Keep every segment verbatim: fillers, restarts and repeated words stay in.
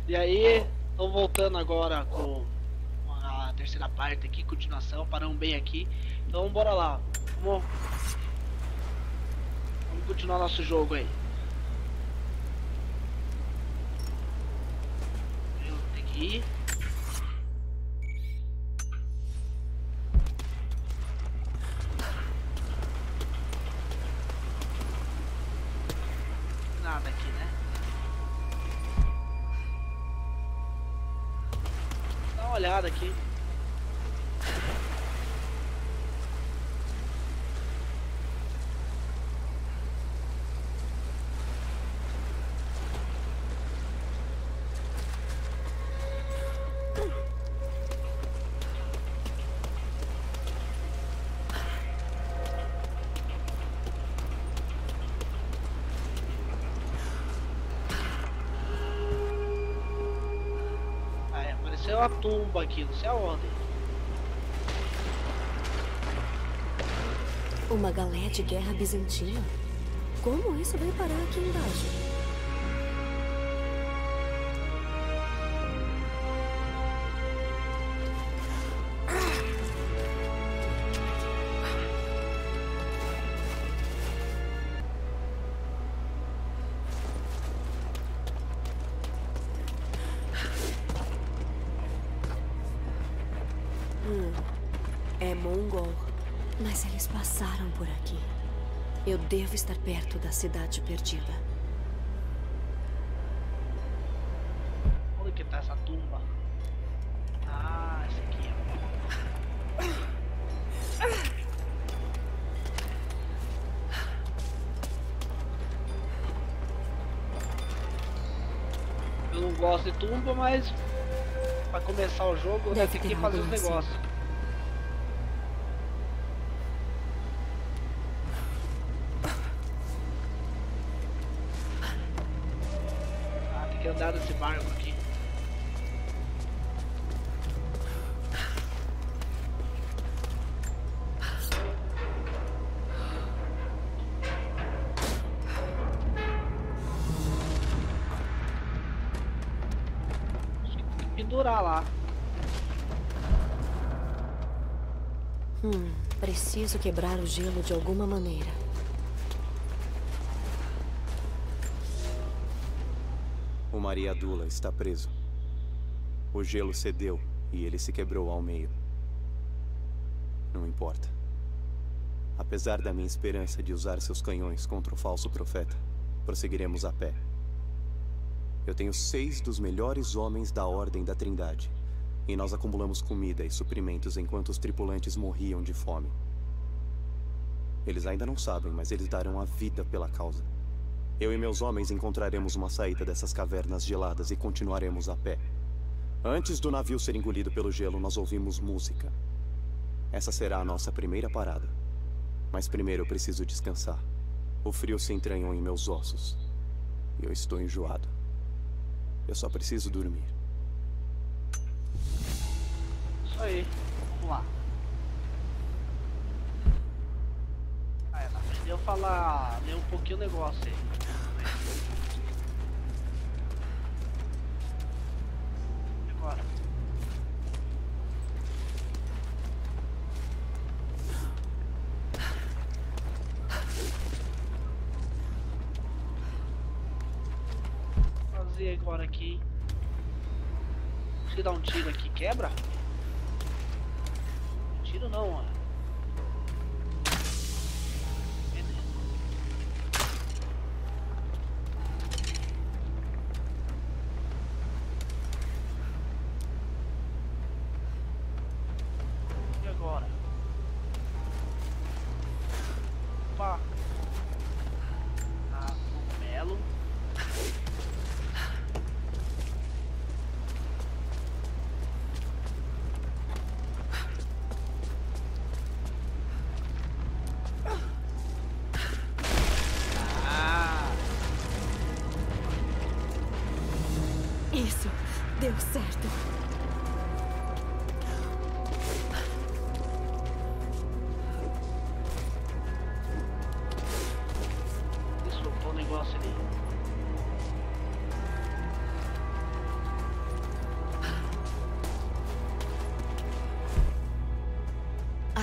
E aí, tô voltando agora com a terceira parte aqui, continuação, paramos bem aqui. Então bora lá, vamos, vamos continuar nosso jogo aí. Eu tenho que ir. Nada aqui, né? Dá uma olhada aqui. Apareceu uma tumba aqui, não sei aonde. Uma galé de guerra bizantina? Como isso vai parar aqui embaixo? Hum, é mongol. Mas eles passaram por aqui. Eu devo estar perto da cidade perdida. Onde que tá essa tumba? Ah, essa aqui. Eu não gosto de tumba, mas pra começar o jogo eu Deve tenho que ter fazer algo os lá em cima. negócios. Ah, tem que andar nesse barco aqui. Acho que tem que pendurar lá. Hum, preciso quebrar o gelo de alguma maneira. O Mariadula está preso. O gelo cedeu e ele se quebrou ao meio. Não importa. Apesar da minha esperança de usar seus canhões contra o falso profeta, prosseguiremos a pé. Eu tenho seis dos melhores homens da Ordem da Trindade. E nós acumulamos comida e suprimentos enquanto os tripulantes morriam de fome. Eles ainda não sabem, mas eles darão a vida pela causa. Eu e meus homens encontraremos uma saída dessas cavernas geladas e continuaremos a pé. Antes do navio ser engolido pelo gelo, nós ouvimos música. Essa será a nossa primeira parada. Mas primeiro eu preciso descansar. O frio se entranhou em meus ossos. E eu estou enjoado. Eu só preciso dormir. Isso aí, vamos lá. Ah, ela aprendeu a falar, ler um pouquinho o negócio aí. E agora? Vou fazer agora aqui. Se dar um tiro aqui, quebra? Tiro não, ó. Beleza. E agora? Opa! Ah, cogumelo.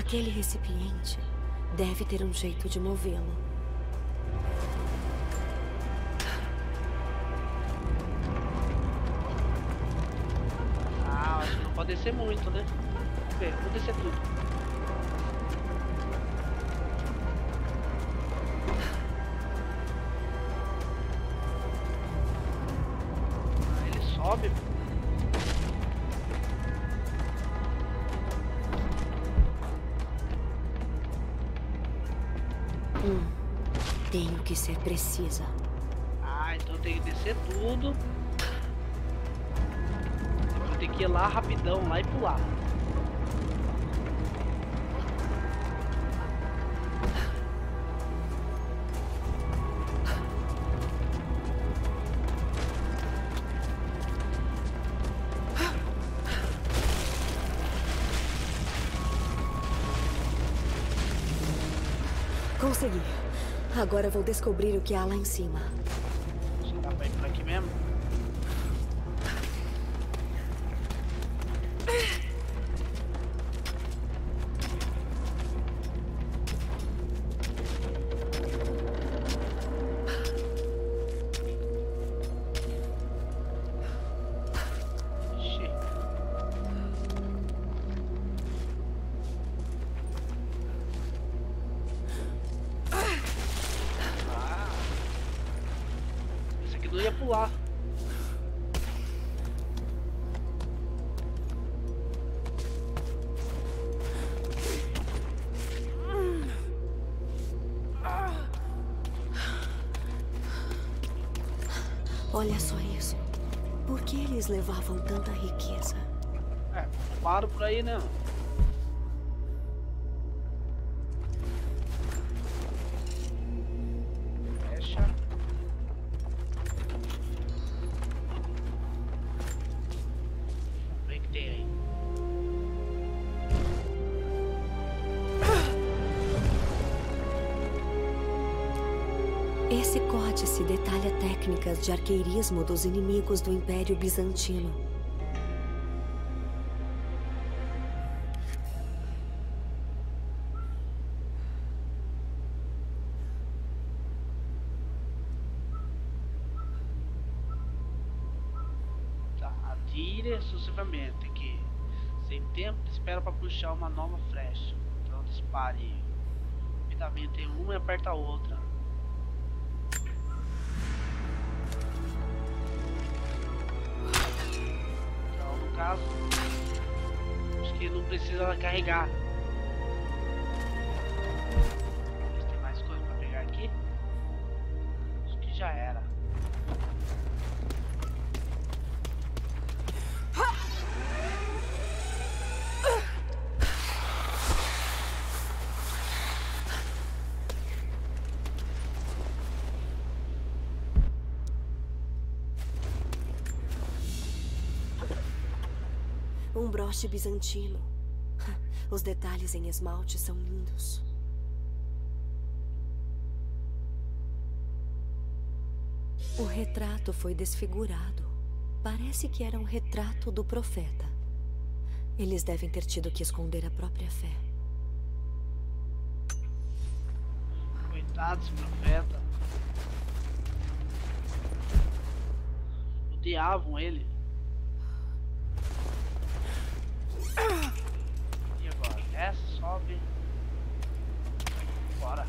Aquele recipiente deve ter um jeito de movê-lo. Ah, acho que não pode descer muito, né? Vamos ver, vamos descer tudo. Ah, ele sobe. Hum, tenho que ser precisa. Ah, então tem que descer tudo. Depois tem que ir lá rapidão, lá e pular. Consegui. Agora vou descobrir o que há lá em cima. Só dá pra ir por aqui mesmo? Ixi. Ah. Esse aqui não ia pular. Olha só isso. Por que eles levavam tanta riqueza? É, paro por aí, né? Fecha. Vamos ver o que tem aí. Esse códice detalha técnicas de arqueirismo dos inimigos do Império Bizantino. Tá, atire sucessivamente que sem tempo espera para puxar uma nova flecha. Então dispare rapidamente em uma e aperta a outra. Então no caso acho que não precisa carregar. Ver se tem mais coisa para pegar aqui. Acho que já era. Um broche bizantino. Os detalhes em esmalte são lindos. O retrato foi desfigurado. Parece que era um retrato do profeta. Eles devem ter tido que esconder a própria fé. Coitado desse profeta. Odiavam ele. E agora? Essa sobe. Bora.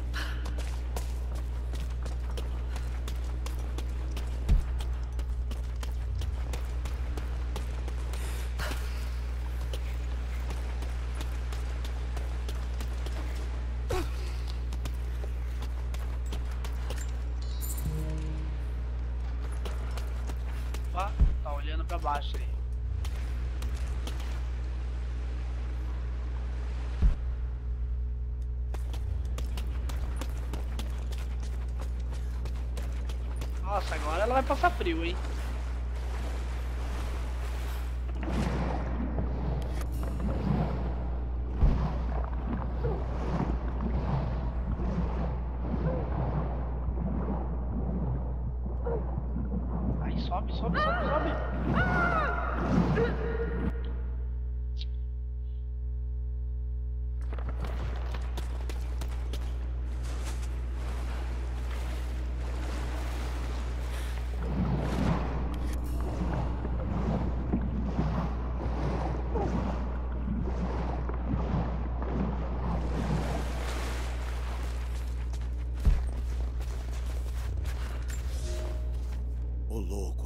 Opa, tá olhando pra baixo aí. Nossa, agora ela vai passar frio, hein? Aí sobe, sobe, sobe, sobe.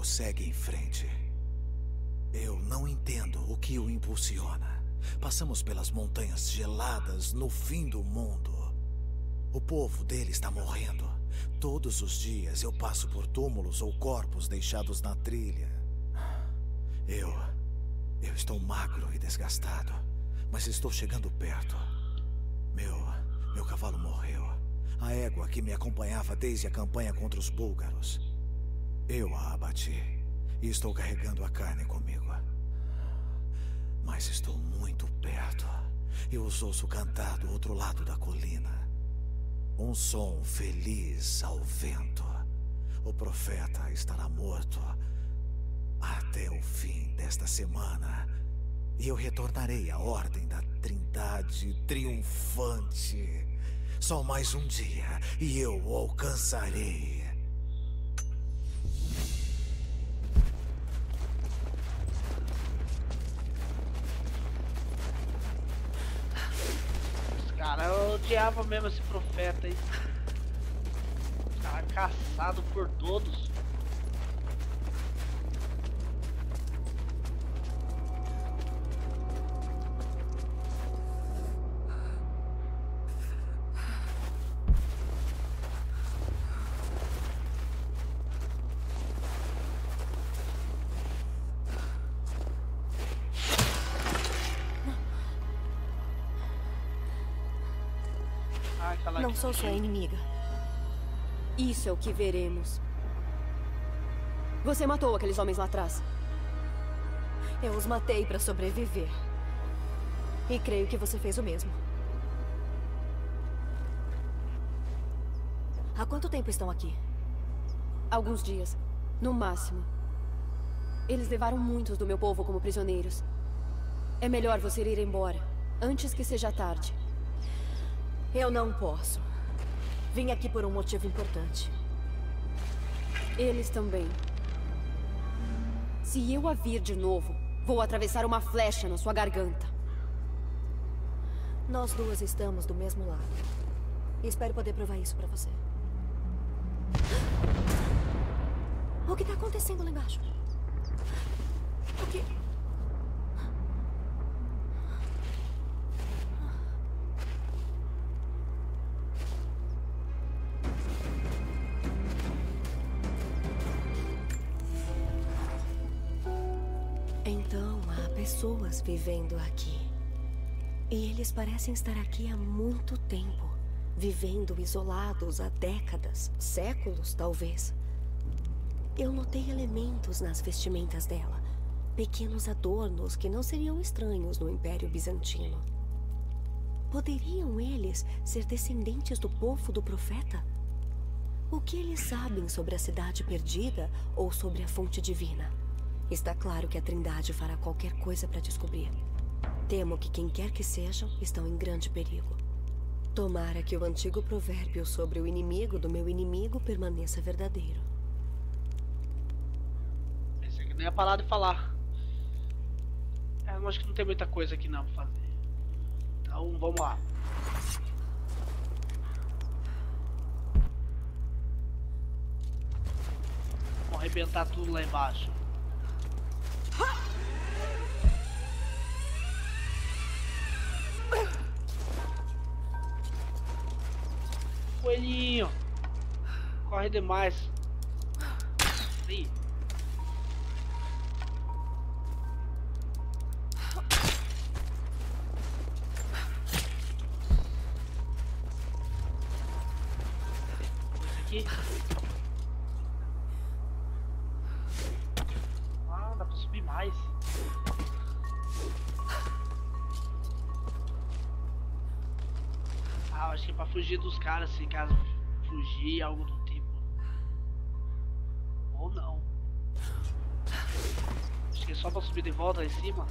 Diego segue em frente. Eu não entendo o que o impulsiona. Passamos pelas montanhas geladas no fim do mundo. O povo dele está morrendo. Todos os dias eu passo por túmulos ou corpos deixados na trilha. Eu... Eu estou magro e desgastado, mas estou chegando perto. Meu... Meu cavalo morreu. A égua que me acompanhava desde a campanha contra os búlgaros. Eu a abati e estou carregando a carne comigo. Mas estou muito perto e os ouço cantar do outro lado da colina. Um som feliz ao vento. O profeta estará morto até o fim desta semana. E eu retornarei à ordem da Trindade triunfante. Só mais um dia e eu o alcançarei. Cara, eu odiava mesmo esse profeta aí. Cara, caçado por todos. Não sou sua inimiga. Isso é o que veremos. Você matou aqueles homens lá atrás. Eu os matei para sobreviver. E creio que você fez o mesmo. Há quanto tempo estão aqui? Alguns dias, no máximo. Eles levaram muitos do meu povo como prisioneiros. É melhor você ir embora, antes que seja tarde. Eu não posso. Vim aqui por um motivo importante. Eles também. Se eu a vir de novo, vou atravessar uma flecha na sua garganta. Nós duas estamos do mesmo lado. Espero poder provar isso pra você. O que está acontecendo lá embaixo? O que... Então, há pessoas vivendo aqui. E eles parecem estar aqui há muito tempo. Vivendo isolados há décadas, séculos talvez. Eu notei elementos nas vestimentas dela. Pequenos adornos que não seriam estranhos no Império Bizantino. Poderiam eles ser descendentes do povo do profeta? O que eles sabem sobre a cidade perdida ou sobre a fonte divina? Está claro que a Trindade fará qualquer coisa para descobrir. Temo que quem quer que sejam estão em grande perigo. Tomara que o antigo provérbio sobre o inimigo do meu inimigo permaneça verdadeiro. Pensei que nem ia parar de falar. É, eu acho que não tem muita coisa aqui não pra fazer. Então vamos lá. Vamos arrebentar tudo lá embaixo. Coelhinho, corre demais. Ih. Esse aqui. Ah, dá pra subir mais. Ah, acho que é pra fugir dos caras, se caso fugir, algo do tipo. Ou não. Acho que é só pra subir de volta lá em cima.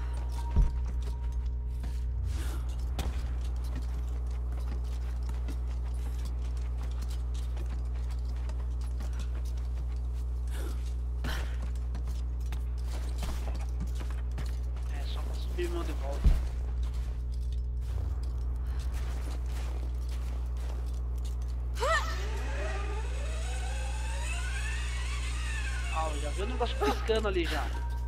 É só pra subir mesmo de volta. viu o negócio piscando ali já.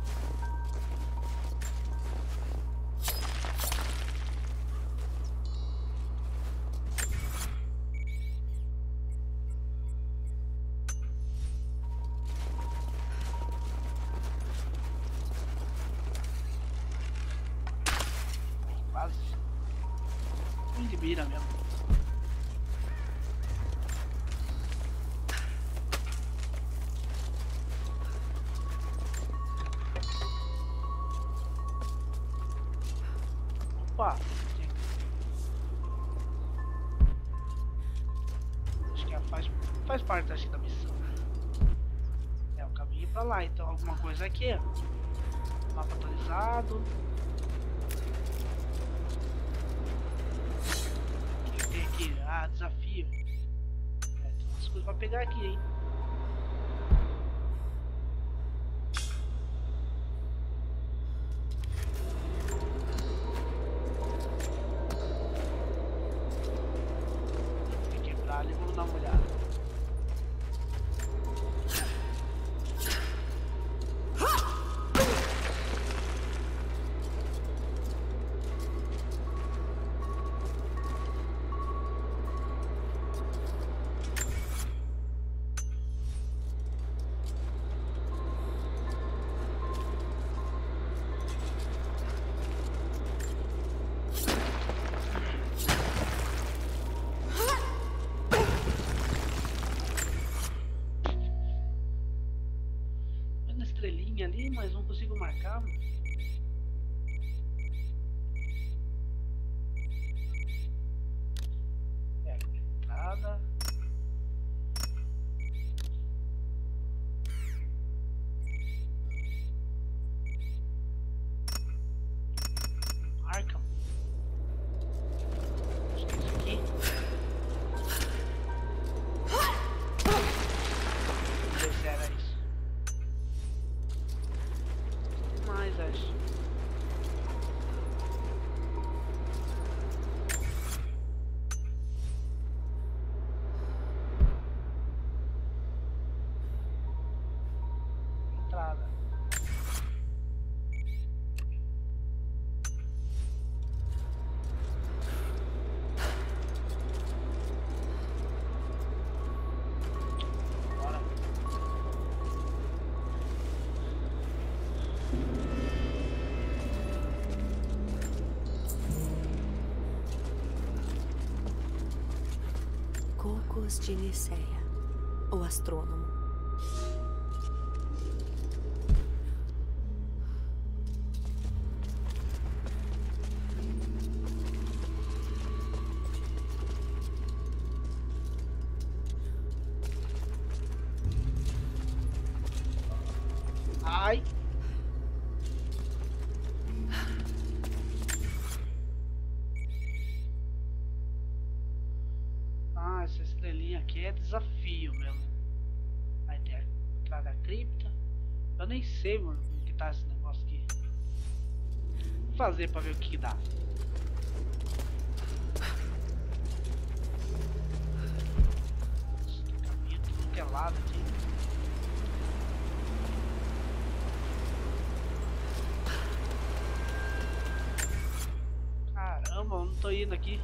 Quase. Ruim de mira mesmo. Opa! Acho que faz, faz parte acho, da missão. É o caminho pra lá, então alguma coisa aqui. Mapa atualizado. O que tem aqui? Ah, desafio. É, tem umas coisas pra pegar aqui, hein? Ali, vamos dar uma olhada. Estrelinha ali, mas não consigo marcar. É, entrada. Marca. Acho que é isso aqui. Não sei se era isso. Mais acho. Entrada. Bora. Cocos de Niceia, o astrônomo. Ai. Ah, essa estrelinha aqui é desafio mesmo. Aí tem a entrada da cripta. Eu nem sei, mano, como que tá esse negócio aqui. Vou fazer pra ver o que, que dá. Esse caminho tudo que é lado aqui. Caramba, eu não tô indo aqui.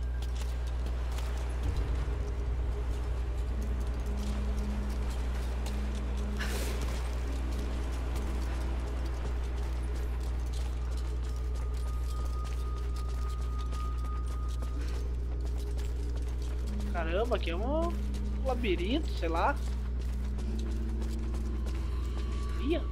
Caramba, aqui é um labirinto, sei lá. Ia.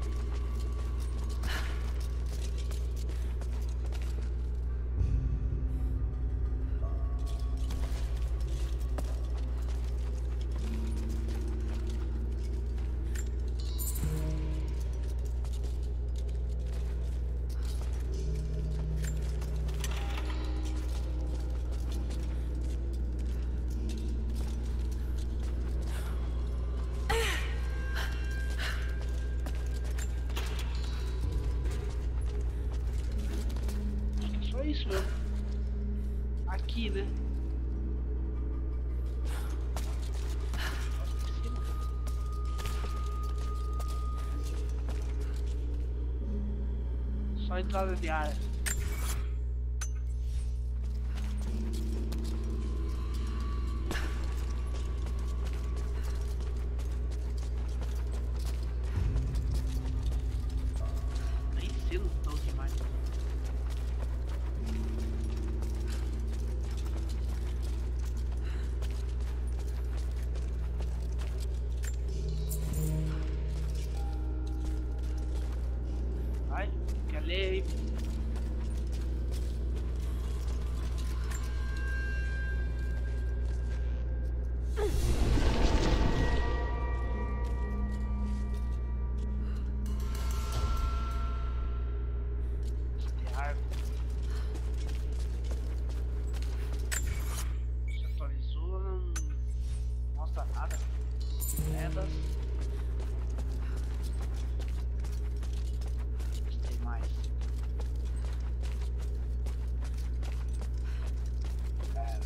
Isso mesmo. Aqui, né? uma entrada de ar. Nem selo tão demais. Ai, quer ler aí? Este arco se atualizou, não mostra nada. Moedas. Tem mais. Pera.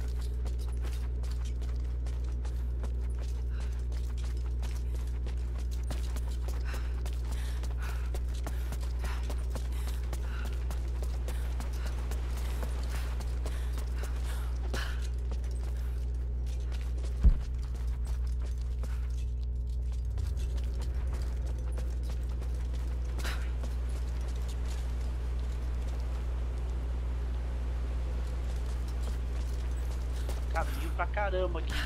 Caminho pra caramba aqui.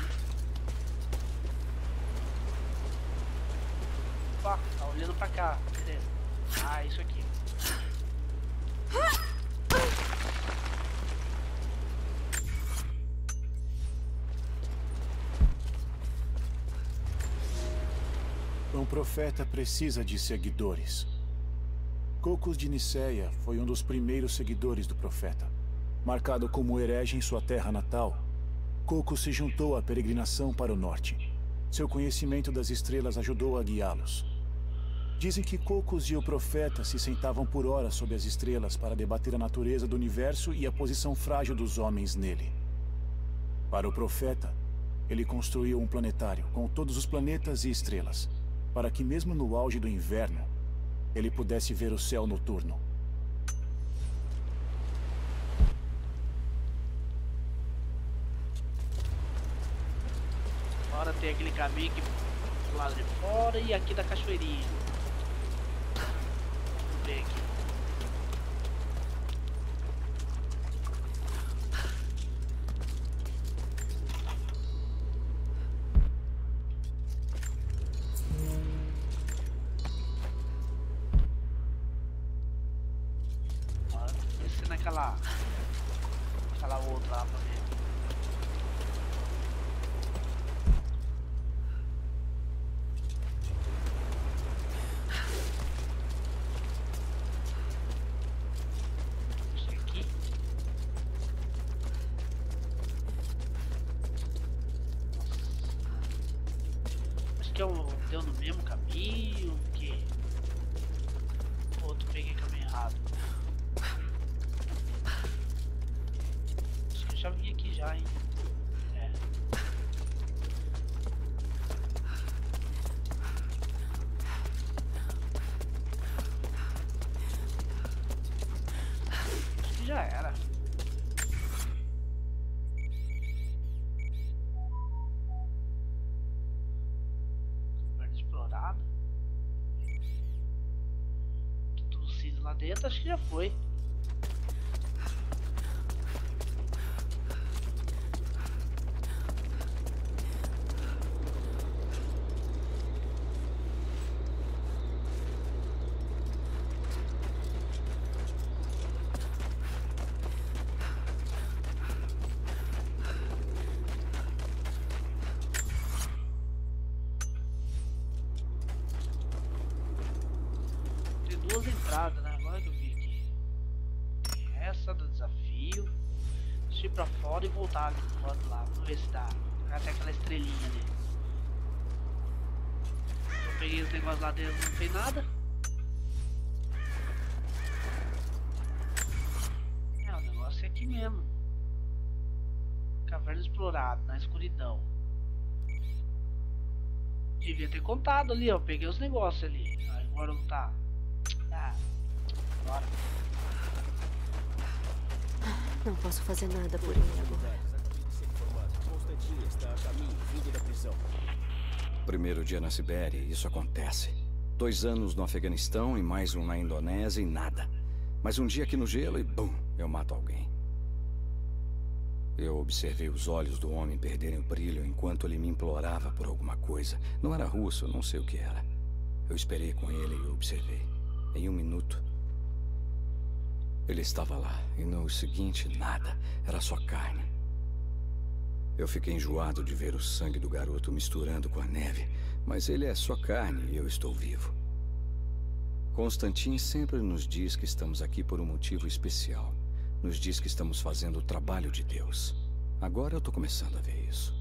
Opa, tá olhando pra cá. Beleza. Ah, isso aqui. Um profeta precisa de seguidores. Cocos de Nicéia foi um dos primeiros seguidores do profeta. Marcado como herege em sua terra natal, Cocos se juntou à peregrinação para o norte. Seu conhecimento das estrelas ajudou a guiá-los. Dizem que Cocos e o profeta se sentavam por horas sob as estrelas para debater a natureza do universo e a posição frágil dos homens nele. Para o profeta, ele construiu um planetário com todos os planetas e estrelas, para que mesmo no auge do inverno, ele pudesse ver o céu noturno. Agora tem aquele caminho aqui do lado de fora e aqui da cachoeirinha. Vamos ver aqui. Agora descendo aquela aquela outra lá pra ver. Que eu deu no mesmo caminho que outro, peguei caminho errado. Acho que eu já vim aqui já, hein? É. Acho que já era. Tudo lá dentro, acho que já foi. Duas entradas, né? Agora que eu vi aqui. Tem essa do desafio. Deixa eu ir pra fora e voltar ali pro lado lá. Vamos ver se dá. Até aquela estrelinha ali. Eu peguei os negócios lá dentro, não tem nada. É, o negócio é aqui mesmo. Caverna explorada, na escuridão. Devia ter contado ali, ó. Peguei os negócios ali. Agora não tá. Ah, bora. Não posso fazer nada por ele agora. Constantin está a caminho, vindo da prisão. Primeiro dia na Sibéria, isso acontece. Dois anos no Afeganistão e mais um na Indonésia e nada. Mas um dia aqui no gelo e bum, eu mato alguém. Eu observei os olhos do homem perderem o brilho enquanto ele me implorava por alguma coisa. Não era russo, não sei o que era. Eu esperei com ele e observei. Em um minuto, ele estava lá. E no seguinte, nada. Era só carne. Eu fiquei enjoado de ver o sangue do garoto misturando com a neve. Mas ele é só carne e eu estou vivo. Constantin sempre nos diz que estamos aqui por um motivo especial. Nos diz que estamos fazendo o trabalho de Deus. Agora eu tô começando a ver isso.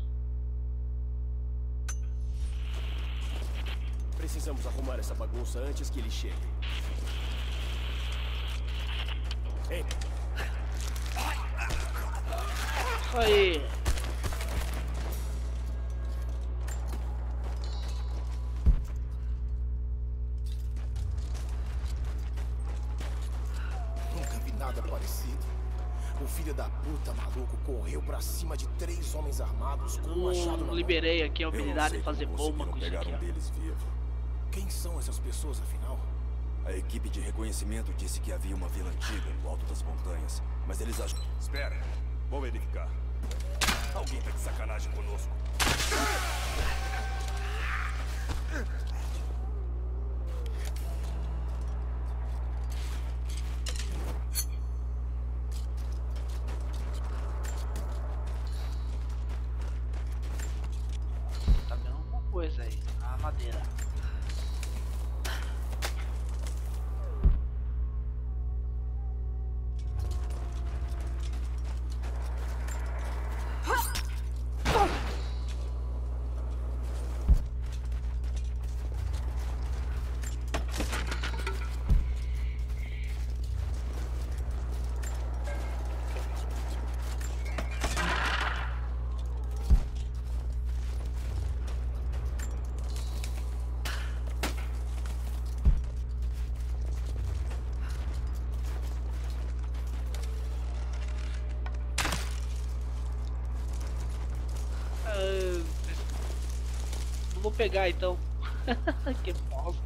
Precisamos arrumar essa bagunça antes que ele chegue. Ei. Aí. Nunca vi nada parecido. O filho da puta maluco correu pra cima de três homens armados com um machado na mão. Liberei aqui a habilidade de fazer bomba com isso pegar aqui, um ó. deles vivo. Quem são essas pessoas, afinal? A equipe de reconhecimento disse que havia uma vila antiga no alto das montanhas, mas eles acham... Espera, vou verificar. Alguém tá de sacanagem conosco. Tá vendo alguma coisa aí? A madeira. Vou pegar então. Que bosta.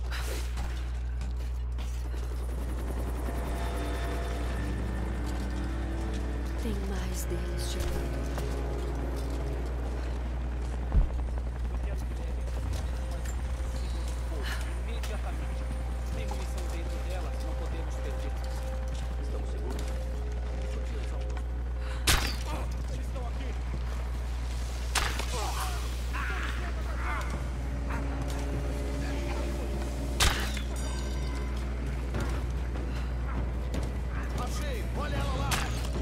Tem mais deles chegando. Imediatamente. Tem munição dentro dela, não podemos perder. Estamos seguros? Eles estão aqui. Achei! Olha ela lá!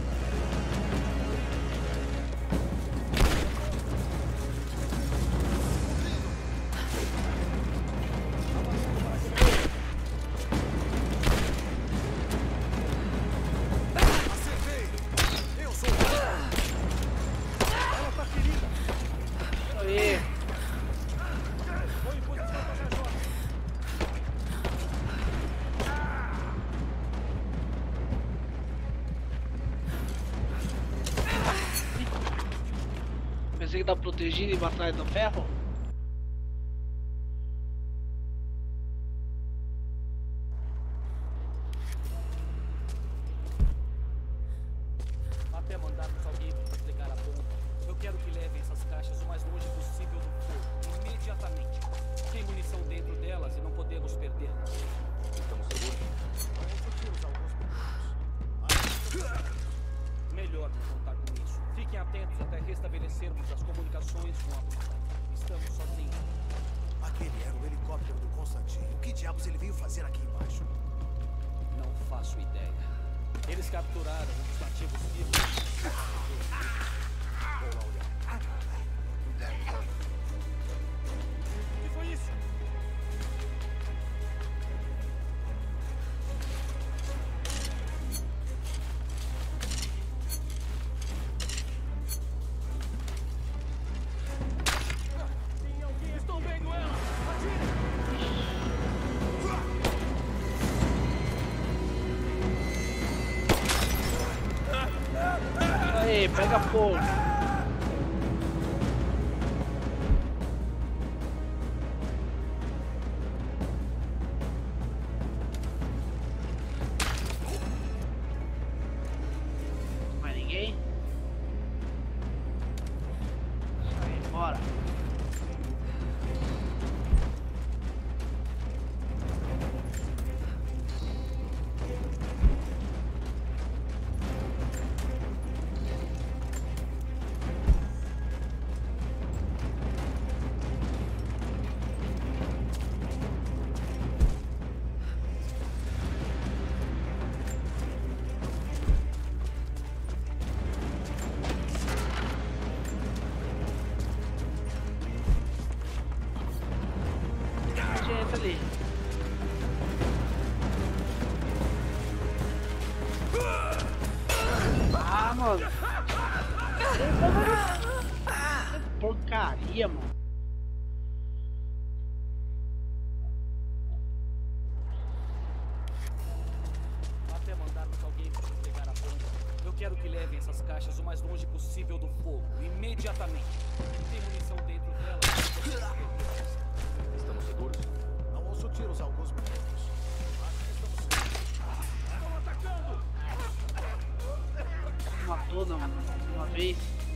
Acertei! Eu sou o... Ela tá ferida! Aí. Vou em posição pra Major. Pensei que tá protegido e batalha do ferro. Até mandarmos alguém para desligar a bomba. Eu quero que levem essas caixas o mais longe possível do fogo, imediatamente. Tem munição dentro delas e não podemos perdê-las. Estamos seguros? Parece que usar alguns produtos. Melhor não contar com isso. Fiquem atentos até restabelecermos as comunicações com a montanha. Estamos sozinhos. Aquele era o helicóptero do Constantin. O que diabos ele veio fazer aqui embaixo? Não faço ideia. Eles capturaram um dos nativos vivos. Vou lá olhar. O que foi isso? Tem alguém! Estão vendo ela! Atire! Ah! Aê, pega fogo. Mais ninguém? Isso aí, bora. Ali. Ah, mano. Porcaria, mano. Até mandarmos alguém para despegar a bomba. Eu quero que levem essas caixas o mais longe possível do fogo, imediatamente. Tem munição dentro delas. Estamos seguros? Não ouço tiros há alguns minutos. Acho que estamos seguros. Estão atacando! Matou não, uma vez.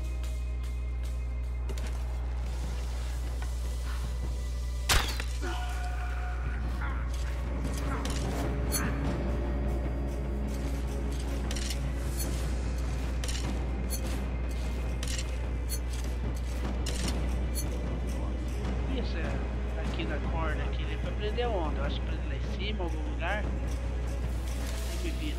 Isso é aqui da corda aqui, ele foi prender onde? Eu acho que prender lá em cima, algum lugar. Nem me vi.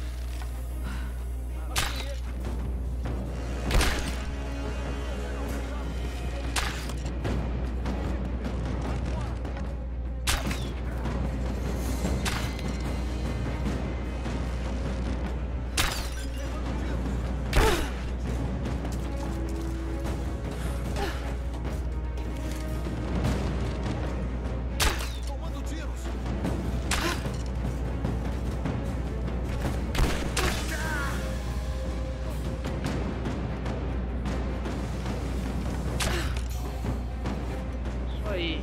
Aí.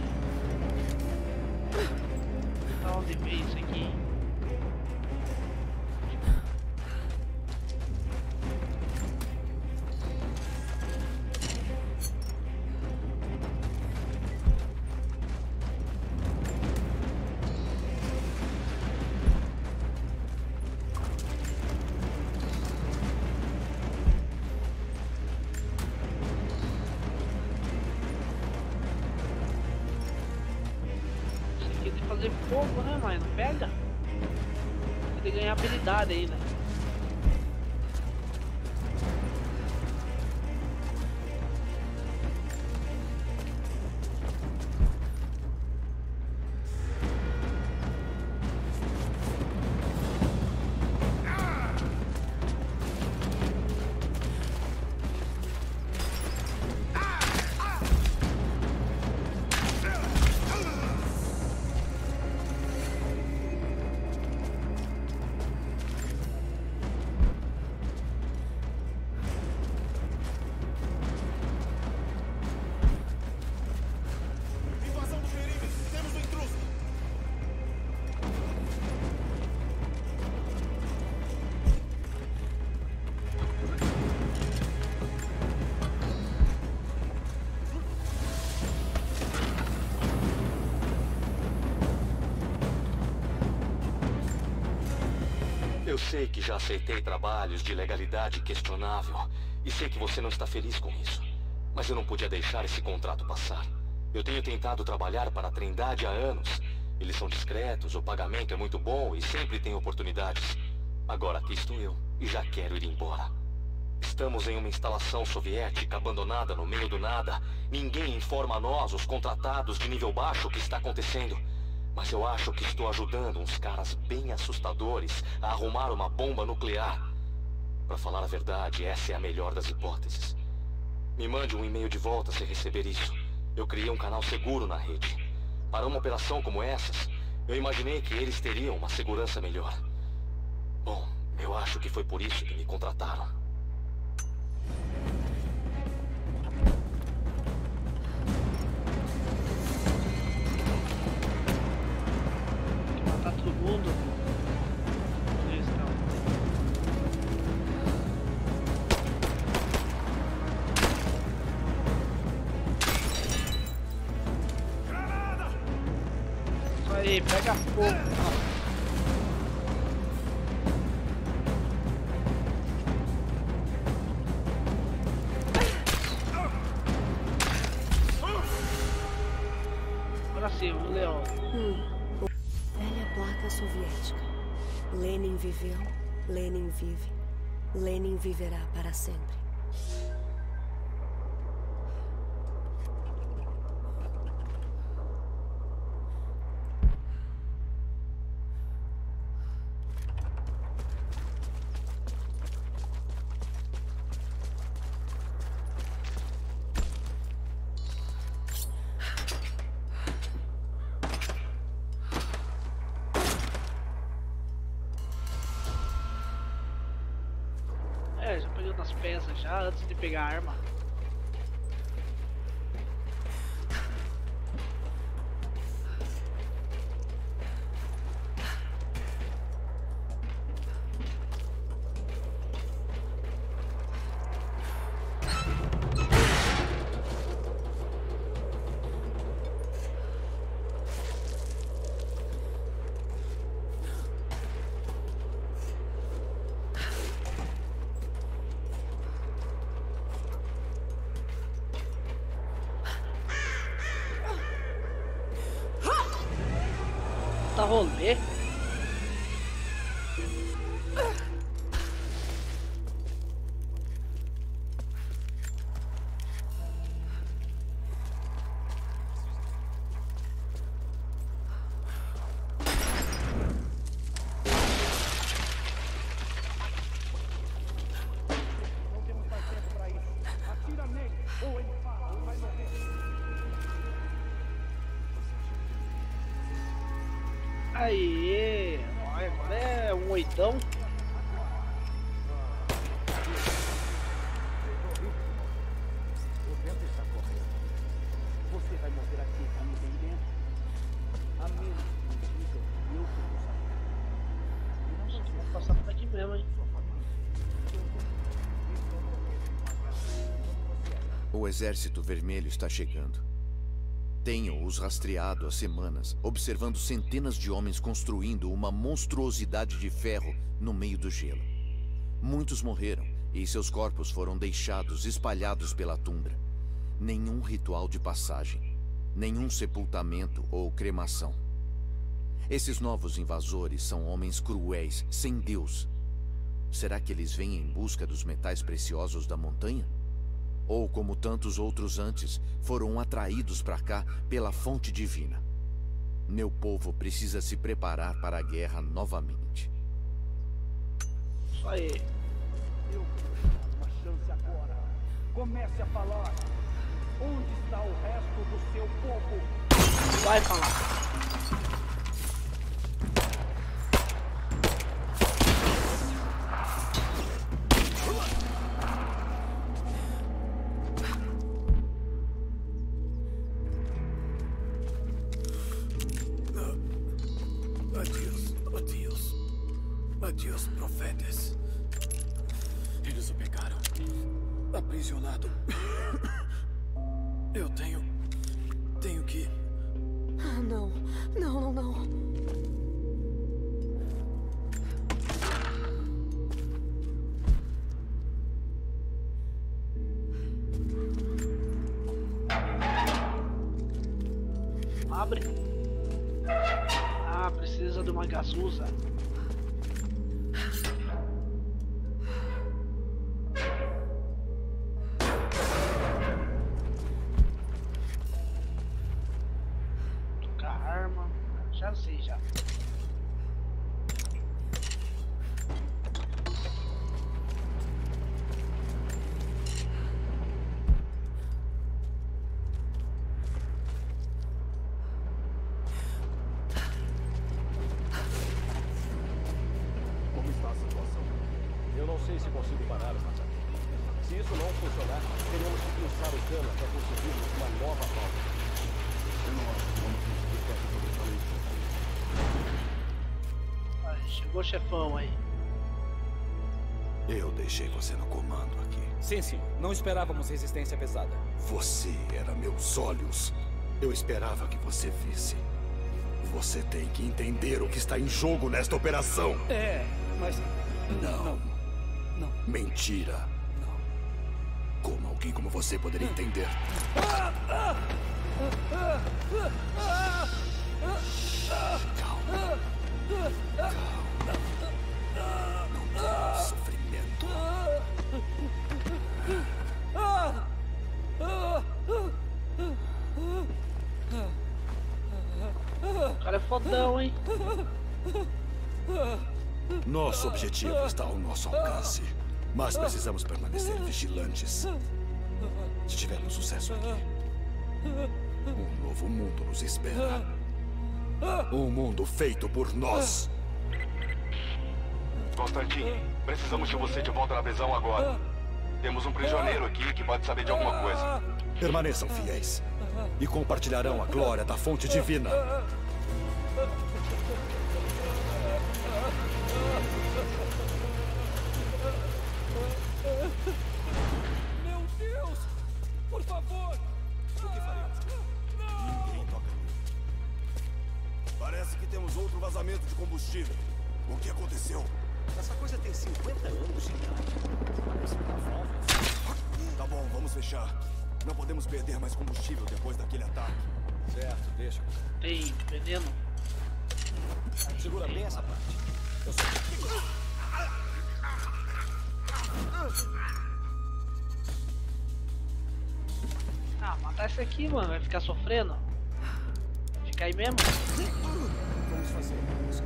Da onde veio isso aqui? Fazer fogo, né, mas não pega? Tem que ganhar habilidade aí, né? Eu sei que já aceitei trabalhos de legalidade questionável e sei que você não está feliz com isso. Mas eu não podia deixar esse contrato passar. Eu tenho tentado trabalhar para a Trindade há anos. Eles são discretos, o pagamento é muito bom e sempre tem oportunidades. Agora aqui estou eu e já quero ir embora. Estamos em uma instalação soviética abandonada no meio do nada. Ninguém informa a nós, os contratados de nível baixo, o que está acontecendo. Mas eu acho que estou ajudando uns caras bem assustadores a arrumar uma bomba nuclear. Para falar a verdade, essa é a melhor das hipóteses. Me mande um e-mail de volta se receber isso. Eu criei um canal seguro na rede. Para uma operação como essas, eu imaginei que eles teriam uma segurança melhor. Bom, eu acho que foi por isso que me contrataram. Aí, pega fogo. Agora sim, o leão. Hum. Velha placa soviética. Lenin viveu, Lenin vive, Lenin viverá para sempre. É, já peguei umas peças já antes de pegar a arma. Tá rolê? Não temos mais tempo pra isso. Atira nele, ou ele fala, ou vai morrer. Aê! Agora é um oitão. O vento está correndo. Você vai morrer aqui, tá me entendendo? A menos que diga eu que vou saber. Nossa, vou passar por aqui mesmo, hein? O Exército Vermelho está chegando. Tenho-os rastreado há semanas, observando centenas de homens construindo uma monstruosidade de ferro no meio do gelo. Muitos morreram e seus corpos foram deixados espalhados pela tundra. Nenhum ritual de passagem, nenhum sepultamento ou cremação. Esses novos invasores são homens cruéis, sem Deus. Será que eles vêm em busca dos metais preciosos da montanha? Ou, como tantos outros antes, foram atraídos para cá pela fonte divina? Meu povo precisa se preparar para a guerra novamente. Isso aí. Eu quero uma chance agora. Comece a falar. Onde está o resto do seu povo? Vai falar. Adeus, adeus. Adeus, profetas. Eles o pegaram. Aprisionado. Eu tenho... Tenho que... Ah, não. Não, não, não. Abre. Ah, precisa de uma gasosa. Tocar a arma. Já sei, já. Como está a situação? Eu não sei se consigo parar o ataque. Se isso não funcionar, teremos que pinçar o cano até conseguirmos uma nova pauta. Eu não acho que vamos conseguir perto do falei. Ah, chegou o chefão aí. Eu deixei você no comando aqui. Sim, sim. Não esperávamos resistência pesada. Você era meus olhos. Eu esperava que você visse. Você tem que entender o que está em jogo nesta operação. É, mas... Não. Não. Não. Mentira. Não. Como alguém como você poderia entender? Calma. Calma. Não tem sofrimento. O cara é fodão, hein? Nosso objetivo está ao nosso alcance. Mas precisamos permanecer vigilantes. Se tivermos sucesso aqui, um novo mundo nos espera. Um mundo feito por nós. Constantine, precisamos de você de volta na prisão agora. Temos um prisioneiro aqui que pode saber de alguma coisa. Permaneçam fiéis e compartilharão a glória da fonte divina. Meu Deus! Por favor! O que faremos? Ninguém toca nele. Parece que temos outro vazamento de combustível. O que aconteceu? Essa coisa tem cinquenta anos de idade. Parece uma válvula. Tá bom, vamos fechar. Não podemos perder mais combustível depois daquele ataque. Certo, deixa. Tem veneno. Segura bem essa parte. Eu sou... Ah, matar esse aqui, mano. Vai ficar sofrendo. Fica aí mesmo. Vamos fazer isso.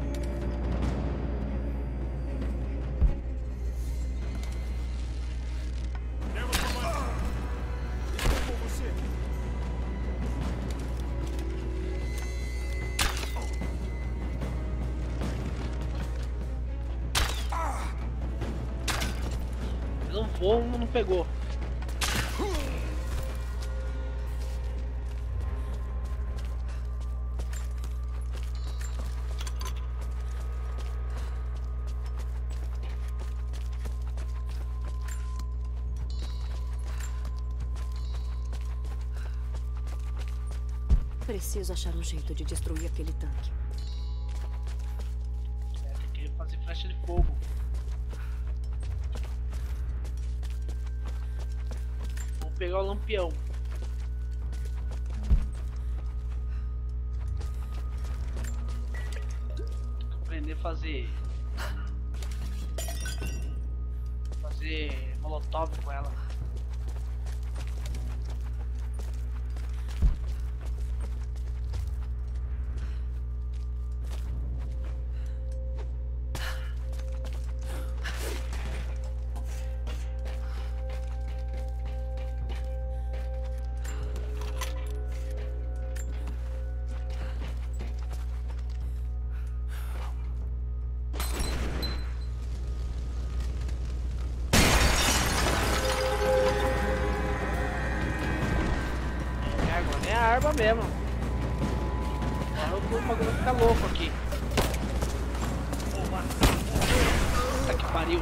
Não voa, não pegou. Preciso achar um jeito de destruir aquele tanque. É, tem que fazer flecha de fogo. Vou pegar o lampião. Aprender a fazer. Fazer molotov com ela. Arma mesmo. Agora o bagulho vai ficar louco aqui. Puta que pariu.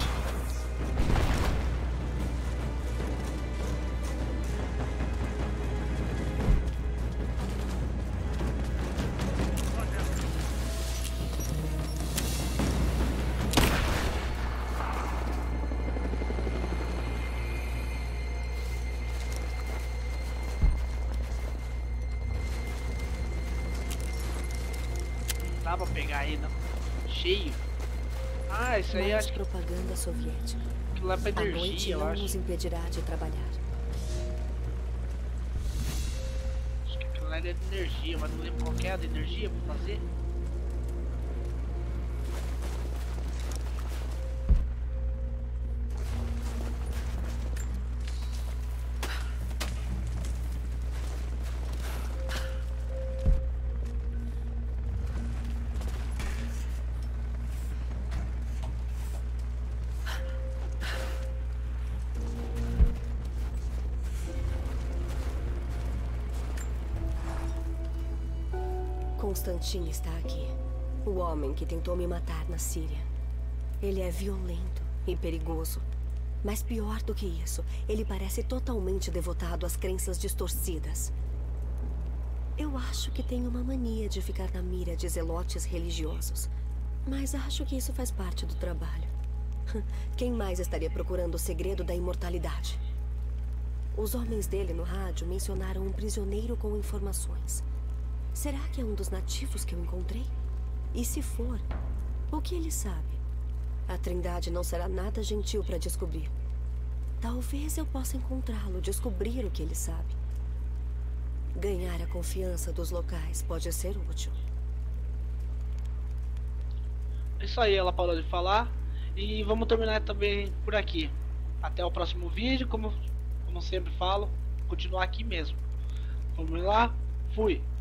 Dá pra pegar aí, não? Cheio. Ah, isso aí Mais acho que propaganda soviética. aquilo lá é pra A noite energia, eu não acho. nos impedirá de trabalhar. Acho que aquilo lá é de energia, mas não lembro qual que é a de energia pra fazer. Constantine está aqui. O homem que tentou me matar na Síria. Ele é violento e perigoso. Mas pior do que isso, ele parece totalmente devotado às crenças distorcidas. Eu acho que tenho uma mania de ficar na mira de zelotes religiosos. Mas acho que isso faz parte do trabalho. Quem mais estaria procurando o segredo da imortalidade? Os homens dele no rádio mencionaram um prisioneiro com informações. Será que é um dos nativos que eu encontrei? E se for, o que ele sabe? A Trindade não será nada gentil para descobrir. Talvez eu possa encontrá-lo, descobrir o que ele sabe. Ganhar a confiança dos locais pode ser útil. Isso aí, ela parou de falar. E vamos terminar também por aqui. Até o próximo vídeo, como, como sempre falo, continuar aqui mesmo. Vamos lá, fui!